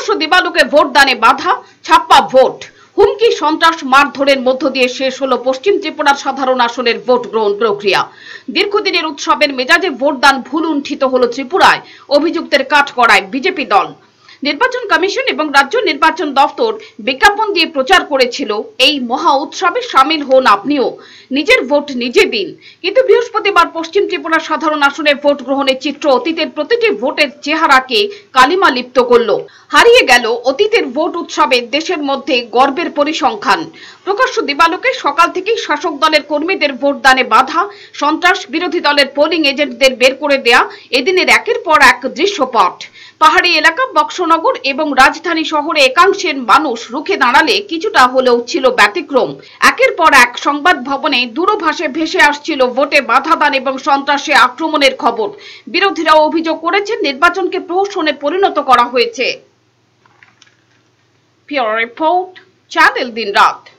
প্রকাশ্য দিবালোকে ভোট দানে বাধা, ছাপ্পা ভোট, হুমকি, সন্ত্রাস, মারধরের মধ্য দিয়ে শেষ হলো পশ্চিম ত্রিপুরার সাধারণ আসনের ভোট গ্রহণ প্রক্রিয়া। দীর্ঘদিনের উৎসবের মেজাজে ভোটদান ভুলুণ্ঠিত হলো ত্রিপুরায়, অভিযুক্তের কাঠগড়ায় বিজেপি দল। নির্বাচন কমিশন এবং রাজ্য নির্বাচন দপ্তর বিজ্ঞাপন দিয়ে প্রচার করেছিল, এই মহা উৎসবে সামিল হন আপনিও, নিজের ভোট নিজে দিন। কিন্তু বৃহস্পতিবার পশ্চিম ত্রিপুরার সাধারণ আসনে ভোট গ্রহণের চিত্র অতীতের প্রতিটি ভোটের চেহারাকে কালিমা লিপ্ত করল। হারিয়ে গেল অতীতের ভোট উৎসবে দেশের মধ্যে গর্বের পরিসংখ্যান। প্রকাশ্য দিবালোকে সকাল থেকেই শাসক দলের কর্মীদের ভোটদানে বাধা, সন্ত্রাস, বিরোধী দলের পোলিং এজেন্টদের বের করে দেয়া এদিনের একের পর এক দৃশ্যপট। পাহাড়ি এলাকা, বক্সনগর এবং রাজধানী শহরে একাংশের মানুষ রুখে দাঁড়ালে কিছুটা হলেও ছিল ব্যতিক্রম। একের পর এক সংবাদ ভবনে দূরভাষে ভেসে আসছিল ভোটে বাধা দান এবং সন্ত্রাসে আক্রমণের খবর। বিরোধীরাও অভিযোগ করেছেন নির্বাচনকে প্রহসনে পরিণত করা হয়েছে। রিপোর্ট, চ্যানেল দিনরাত।